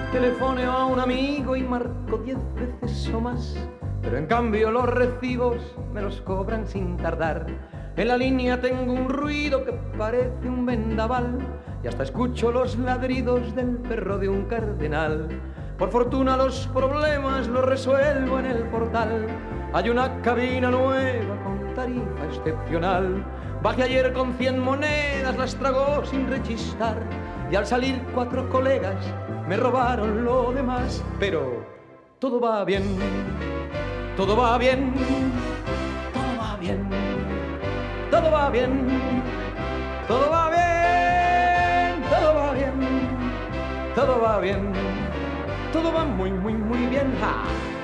Telefoneo a un amigo y marco 10 veces o más, pero en cambio los recibos me los cobran sin tardar. En la línea tengo un ruido que parece un vendaval y hasta escucho los ladridos del perro de un cardenal. Por fortuna los problemas los resuelvo en el portal. Hay una cabina nueva con tarifa excepcional. Bajé ayer con 100 monedas, las tragó sin rechistar, y al salir 4 colegas me robaron lo demás. Pero todo va bien, todo va bien, todo va bien, todo va bien, todo va bien, todo va bien, todo va bien, todo va muy, muy, muy bien. ¡Ja!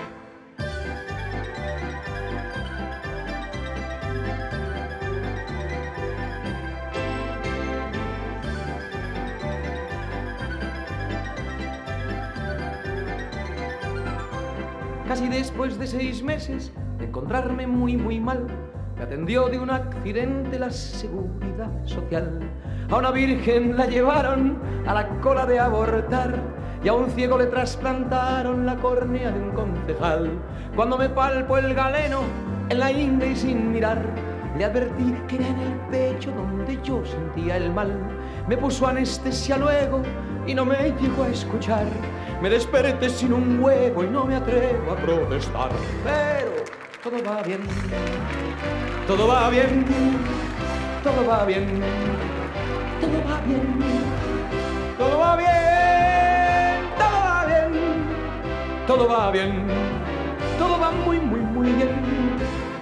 Casi después de 6 meses de encontrarme muy, muy mal, me atendió de un accidente la Seguridad Social. A una virgen la llevaron a la cola de abortar y a un ciego le trasplantaron la córnea de un concejal. Cuando me palpó el galeno en la ingle y sin mirar, le advertí que era en el pecho donde yo sentía el mal. Me puso anestesia luego y no me llegó a escuchar. Me desperté sin un huevo y no me atrevo a protestar. Pero todo va bien, todo va bien, todo va bien, todo va bien, todo va bien, todo va bien, todo va bien, todo va muy, muy, muy bien.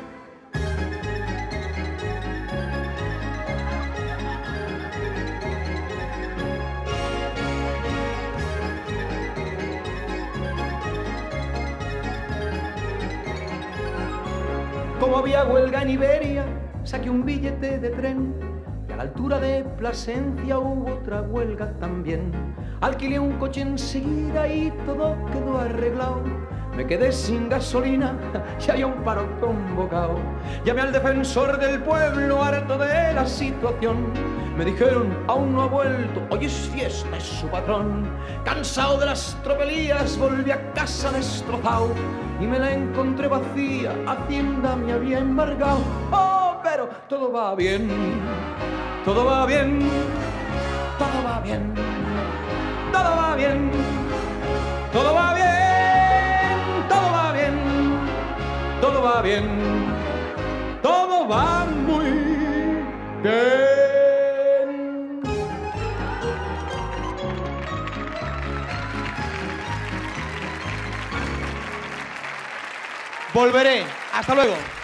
Como había huelga en Iberia, saqué un billete de tren y a la altura de Plasencia hubo otra huelga también. Alquilé un coche enseguida y todo quedó arreglado. Me quedé sin gasolina y había un paro convocado. Llamé al defensor del pueblo harto de la situación. Me dijeron, aún no ha vuelto, hoy es fiesta, es su patrón. Cansado de las tropelías, volví a casa destrozado y me la encontré vacía, Hacienda me había embargado. Oh, pero todo va bien, todo va bien, todo va bien, todo va bien, todo va bien, todo va bien, todo va bien, todo va muy bien. Volveré. Hasta luego.